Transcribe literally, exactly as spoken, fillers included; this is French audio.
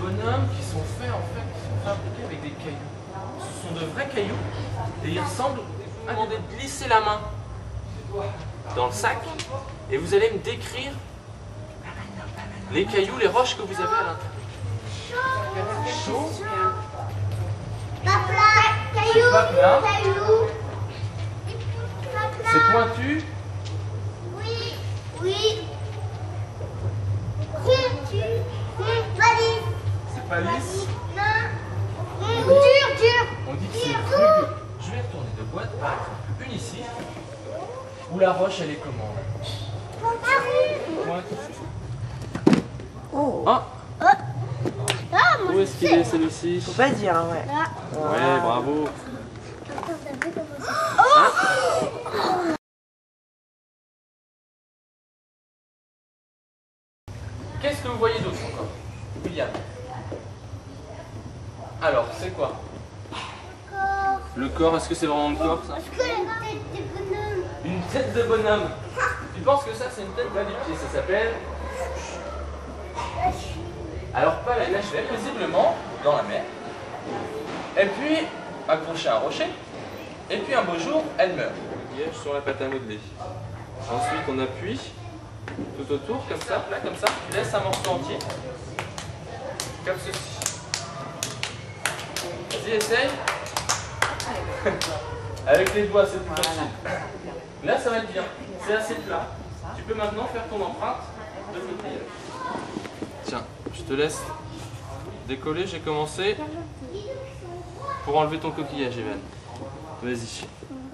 bonhommes qui sont faits en fait, qui sont fabriqués avec des cailloux. Ce sont de vrais cailloux et ils ressemblent à vous de glisser la main dans le sac et vous allez me décrire les cailloux, les roches que vous avez à l'intérieur. Chaud. Pas plat, caillou, Pas plat. caillou. Pas plat. C'est pointu. Oui, oui. Pointu. Hum, pas lisse. C'est pas lisse. Non. Hum, dur, dur. On dit que c'est rugueux. Je vais retourner de boîte, par exemple, une ici, où la roche elle est comment là? Pointue. Oh. Ah, Ah, moi, où est-ce qu'il est celui-ci? Faut pas dire, hein, ouais. Là. Ouais, bravo. Attends, t'as vu comment ça? Qu'est-ce que vous voyez d'autre encore, William? Alors, c'est quoi? Corps. Le corps, est-ce que c'est vraiment le corps ça? Est-ce que la tête des bonhommes? Une tête de bonhomme. Tu penses que ça c'est une tête de pied? Ça s'appelle? Alors pas la lâche, visiblement dans la mer. Et puis accrochée à un rocher. Et puis un beau jour, elle meurt. Coquillage sur la pâte à modeler. Ensuite on appuie tout autour, comme ça, là comme ça. Tu laisses un morceau entier. Comme ceci. Vas-y, essaye. Avec les doigts, c'est plus facile. Là, ça va être bien. C'est assez plat. Tu peux maintenant faire ton empreinte de coquillage. Tiens, je te laisse décoller. J'ai commencé pour enlever ton coquillage, Evan. Vas-y.